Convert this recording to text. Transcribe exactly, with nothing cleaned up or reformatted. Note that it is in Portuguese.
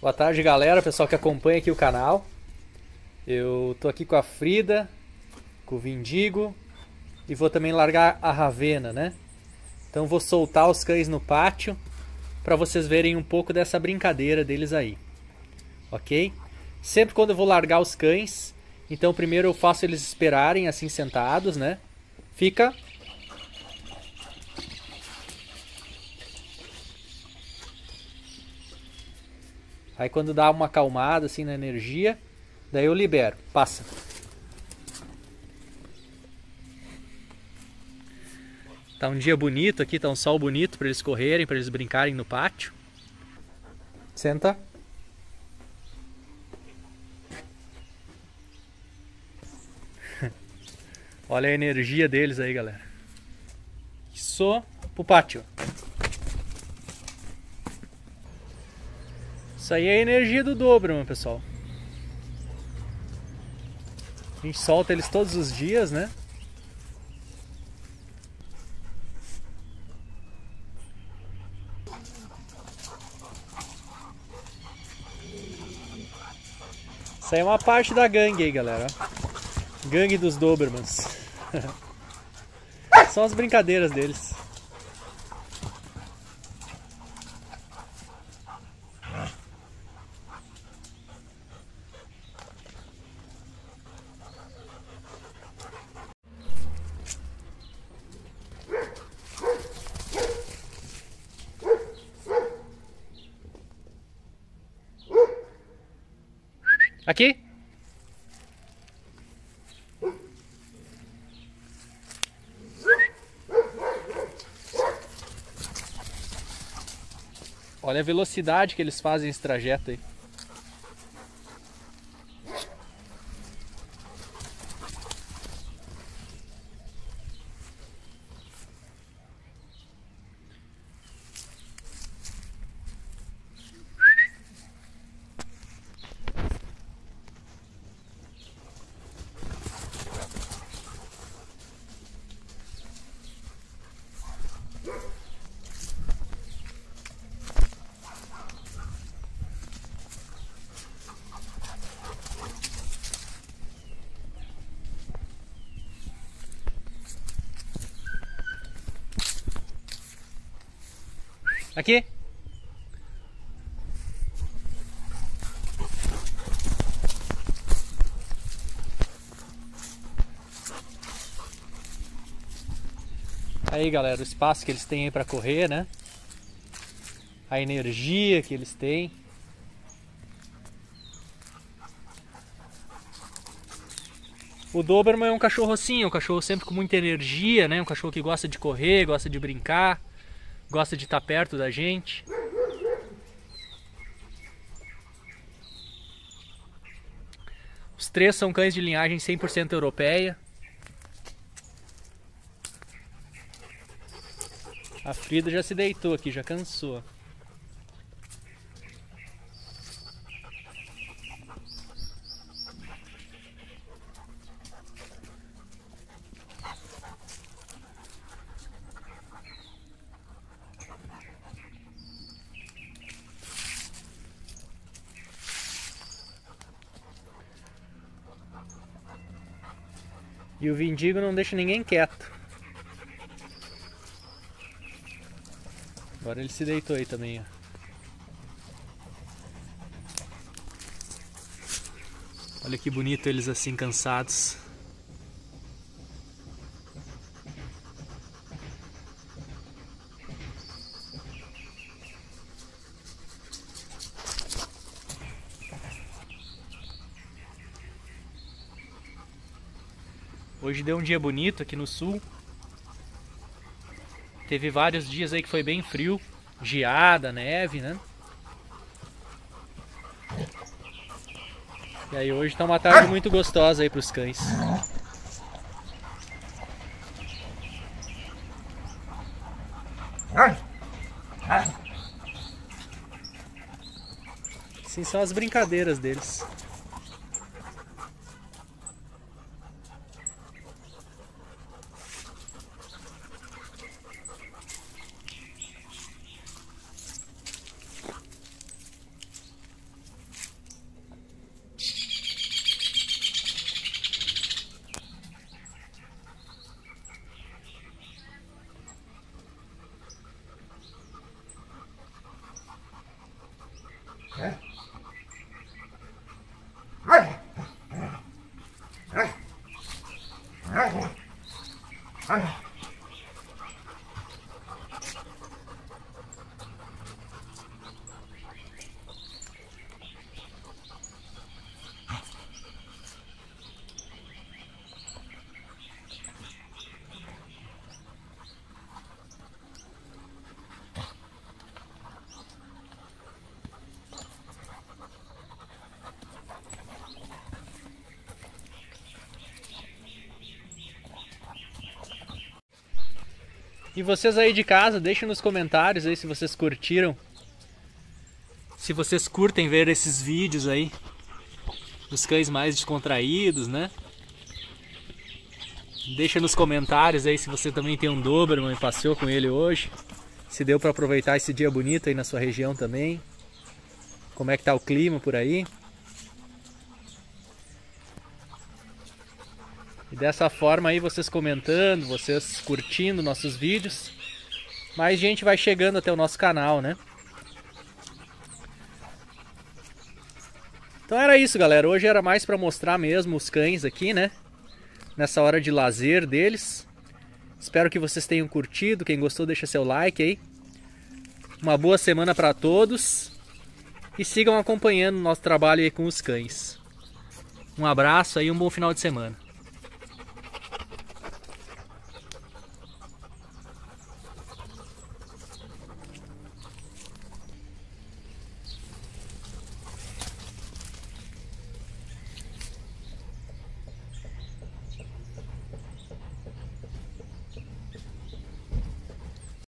Boa tarde, galera, pessoal que acompanha aqui o canal. Eu tô aqui com a Frida, com o Vindigo e vou também largar a Ravena, né? Então vou soltar os cães no pátio para vocês verem um pouco dessa brincadeira deles aí, ok? Sempre quando eu vou largar os cães, então primeiro eu faço eles esperarem assim sentados, né? Fica... Aí quando dá uma acalmada assim na energia, daí eu libero, passa. Tá um dia bonito aqui, tá um sol bonito para eles correrem, para eles brincarem no pátio. Senta. Olha a energia deles aí, galera. Isso pro pátio. Isso aí é a energia do Doberman, pessoal. A gente solta eles todos os dias, né? Isso aí é uma parte da gangue aí, galera. Gangue dos Dobermans. São as brincadeiras deles. Aqui. Olha a velocidade que eles fazem esse trajeto aí. Aqui. Aí, galera, o espaço que eles têm aí para correr, né? A energia que eles têm. O Doberman é um cachorro assim, um cachorro sempre com muita energia, né? Um cachorro que gosta de correr, gosta de brincar, gosta de estar perto da gente. Os três são cães de linhagem cem por cento europeia. A Frida já se deitou aqui, já cansou. E o Vindigo não deixa ninguém quieto. Agora ele se deitou aí também, ó. Olha que bonito eles assim cansados. Hoje deu um dia bonito aqui no sul. Teve vários dias aí que foi bem frio, geada, neve, né? E aí hoje tá uma tarde muito gostosa aí pros cães. Assim são as brincadeiras deles. E vocês aí de casa, deixem nos comentários aí se vocês curtiram. Se vocês curtem ver esses vídeos aí dos cães mais descontraídos, né? Deixa nos comentários aí se você também tem um Doberman e passeou com ele hoje. Se deu para aproveitar esse dia bonito aí na sua região também. Como é que tá o clima por aí. E dessa forma aí, vocês comentando, vocês curtindo nossos vídeos, mais gente vai chegando até o nosso canal, né? Então era isso, galera. Hoje era mais para mostrar mesmo os cães aqui, né? Nessa hora de lazer deles. Espero que vocês tenham curtido. Quem gostou, deixa seu like aí. Uma boa semana para todos. E sigam acompanhando o nosso trabalho aí com os cães. Um abraço aí e um bom final de semana.